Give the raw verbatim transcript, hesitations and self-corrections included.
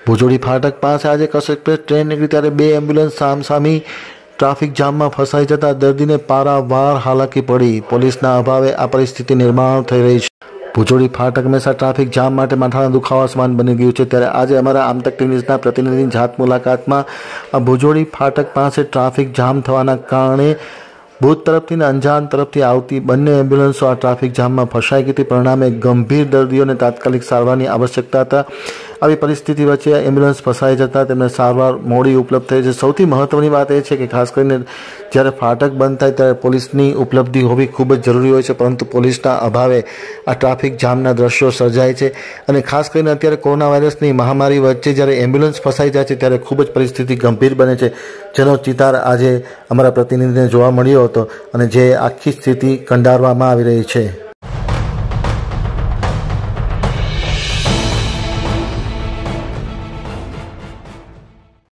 ભુજોડી ફાટક પાસે આજે કચ્છ એક્સપ્રેસ ટ્રેન નીકળી ત્યારે બે એમ્બ્યુલન્સ સામસામી ટ્રાફિક જામમાં ફસાઈ જતા દર્દીને પારાવાર હાલાકી પડી। પોલીસના અભાવે આ પરિસ્થિતિ નિર્માણ થઈ રહી છે। ભુજોડી ફાટક હંમેશા ટ્રાફિક જામ માટે માથાના દુખાવા સમાન બની ગયું છે, ત્યારે આજે અમારા આમતક ન્યૂઝના પ્રતિનિધિની જાત મુલાકાતમાં આ ભુજોડી ફાટક પાસે ટ્રાફિક જામ થવાના કારણે ભુજ તરફથી અને અંજાર તરફથી આવતી બંને એમ્બ્યુલન્સો આ ટ્રાફિક જામમાં ફસાઈ ગઈ હતી। પરિણામે ગંભીર દર્દીઓને તાત્કાલિક સારવારની આવશ્યકતા હતા। આવી પરિસ્થિતિ વચ્ચે એમ્બ્યુલન્સ ફસાઈ જતા તેમને સારવાર મોડી ઉપલબ્ધ થઈ છે। સૌથી મહત્વની વાત એ છે કે ખાસ કરીને જ્યારે ફાટક બંધ થાય ત્યારે પોલીસની ઉપલબ્ધિ હોવી ખૂબ જ જરૂરી હોય છે, પરંતુ પોલીસના અભાવે આ ટ્રાફિક જામના દ્રશ્યો સર્જાય છે। અને ખાસ કરીને અત્યારે કોરોના વાયરસની મહામારી વચ્ચે જ્યારે એમ્બ્યુલન્સ ફસાઈ જાય છે ત્યારે ખૂબ જ પરિસ્થિતિ ગંભીર બને છે, જેનો ચિતાર આજે અમારા પ્રતિનિધિને જોવા મળ્યો હતો અને જે આખી સ્થિતિ કંડારવામાં આવી રહી છે।